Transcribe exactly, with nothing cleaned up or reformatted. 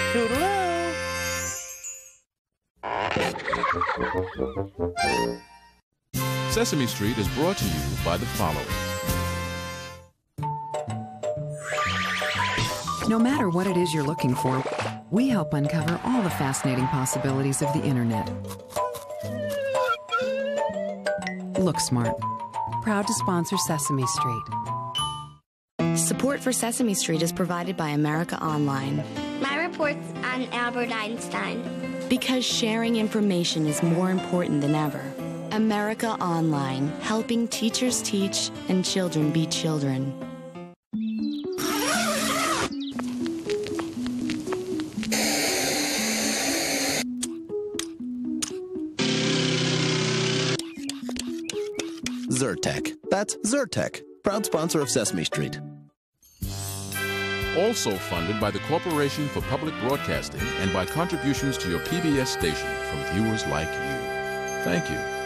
Toodaloo. Sesame Street is brought to you by the following. No matter what it is you're looking for, we help uncover all the fascinating possibilities of the internet. Look Smart. Proud to sponsor Sesame Street. Support for Sesame Street is provided by America Online. My report's on Albert Einstein. Because sharing information is more important than ever. America Online, helping teachers teach and children be children. Zyrtec. That's Zyrtec, proud sponsor of Sesame Street. Also funded by the Corporation for Public Broadcasting and by contributions to your P B S station from viewers like you. Thank you.